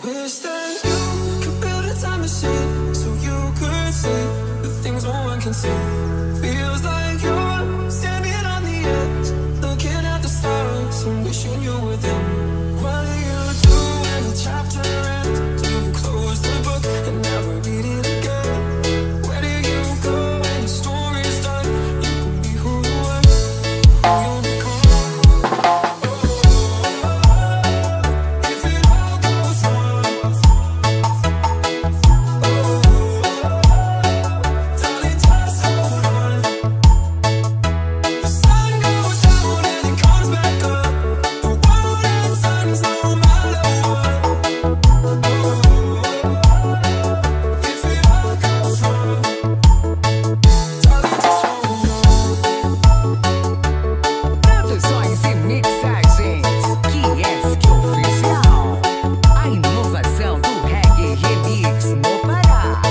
Wish that you could build a time machine so you could see the things no one can see. Feels like you're standing on the edge, looking at the stars and wishing you were them. What do you do when the chapter ends? Do you close the book and never read it again? Where do you go when the story's done? You can be who you are, who you'll become. If it all goes wrong, darling, just hold on. The sun goes down and it comes back up. The world ends no matter what. If it all goes wrong, darling, just hold on. Produções e mixagens, que oficial. A inovação do reggae remix no Pará.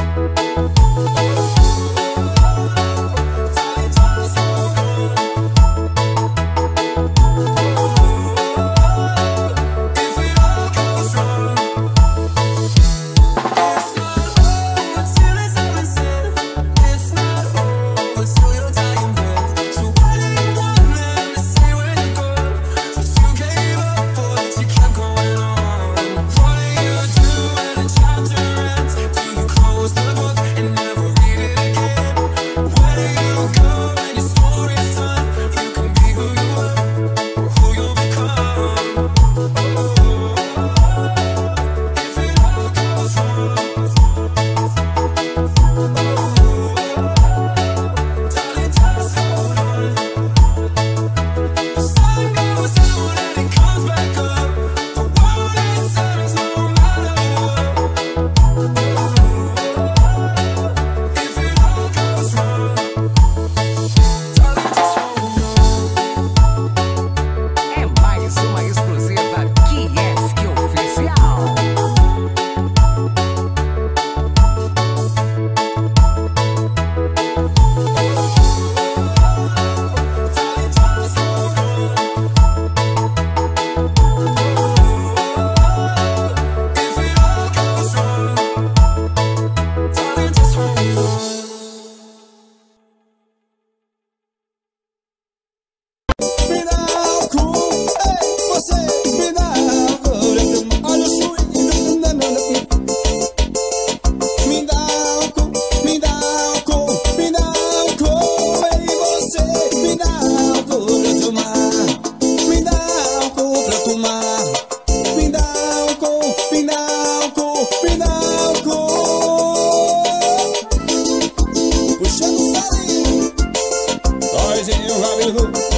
É mais uma exclusiva que oficial. Me dá álcool, ei, você me dá álcool. Olha o swing, me dá álcool, me dá álcool, me dá álcool. Ei, você me dá álcool pra tomar, me dá álcool pra tomar, me dá álcool, me dá álcool, me dá álcool. Puxando o salinho, Robin Hood.